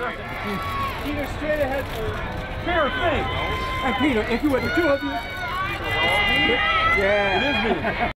Either straight ahead or fair thing. And Peter, if you were the two of you. Yeah. It is me.